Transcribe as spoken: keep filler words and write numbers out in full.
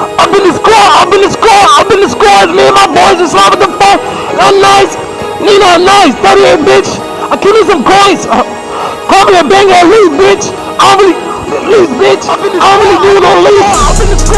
Up in the squad, up in the squad, up in the squad. Me and my boys are slapping the phone. I'm nice. Nina, nice. thirty-eight, bitch. I give me some coins. Uh, call me a banger at least, bitch. I don't really, least, bitch. I don't really do no least.